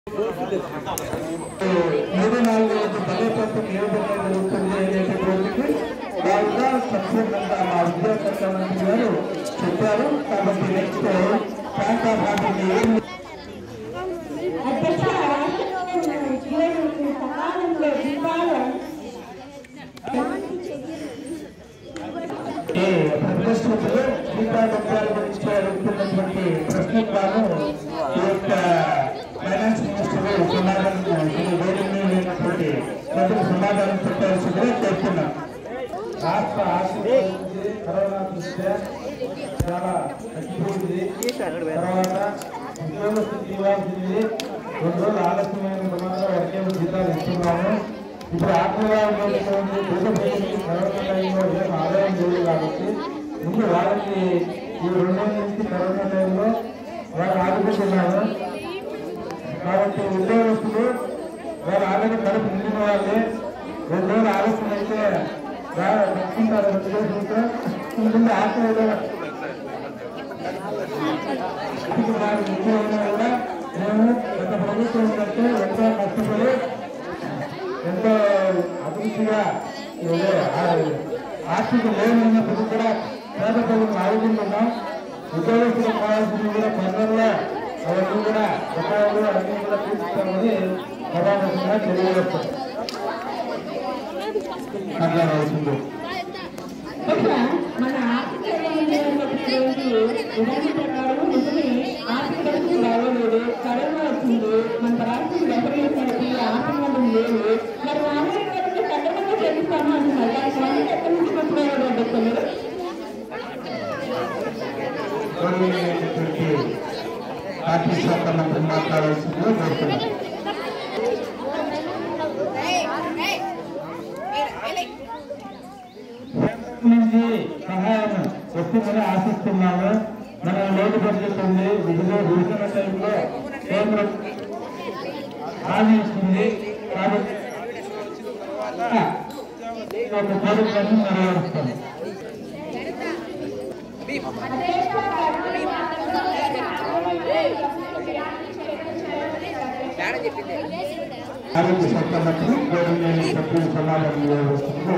చెప్పారు కాబట్టి next finance minister సమాధానం చెప్పాల్సిందిగా చెప్తున్నాం. రాష్ట్ర ఆర్థిక కరోనా దృష్ట్యా చాలా తగ్గిపోయింది. తర్వాత ఉద్యోగస్తులు ఇవ్వాల్సింది 2 రోజులు ఆలస్యమైన ఒకే జీతాలు ఇస్తున్నాము. ఇప్పుడు ఆత్మీయాలు కరోనా టైంలో ఏం ఆదాయం లేదు కాబట్టి ముందు వాళ్ళకి ఈ 2 నెలల నుంచి కరోనా టైంలో వాళ్ళు ఆదుకుంటున్నారు. కాబట్టి ఉద్యోగస్తులు వాళ్ళు ఆల్రెడీ కడుపు నిండిన వాళ్ళే 2 రోజులు ఆలస్యం అయితే పెట్టుకుంటారు. ఉద్యోగస్తులతో ముందు ఆత్మీయులు ముఖ్యమైనా కూడా మేము గత ప్రభుత్వం కంటే ఎంతో కష్టపడి ఎంతో అభివృద్ధిగా ఆర్థిక లోన్ ఉన్నప్పుడు కూడా పేద ప్రజలను ఆదుకుంటున్నాం. ఉద్యోగస్తులకు కావాల్సింది కూడా పనుల్లో అవన్నీ కూడా బకాయిలు అన్నీ కూడా తీసుకోవాలని ప్రధానంగా తెలియజేస్తాం. మన ఆర్థిక ప్రకారం నిజమే ఆర్థిక పరిస్థితి బాగోలేదు. కరోనా వచ్చింది, మన రాష్ట్రం వ్యవహరించడానికి ఆర్థిక లేదు. మరి ఆన్లైన్ ఖచ్చితంగా చేపిస్తాము అంటున్నారు. దానికి ఎక్కడి నుంచి పట్టుకోవాలి అధ్యక్షులు? పార్టీ శాఖ మంత్రి మాట్లాడాల్సిందిగా కోరుతున్నాను. నుంచి సహాయం వస్తుందని ఆశిస్తున్నాము. మనం లోటు బడ్జెట్ ఉంది, విభజన టైంలో కేంద్రం హామీ ఇస్తుంది కాబట్టి కోరికలను నెరవేరుస్తాం. ఆరోగ్య శాఖ మంత్రి గౌరవనీయ సభ్యుల సమాధానం నిర్వహిస్తుందో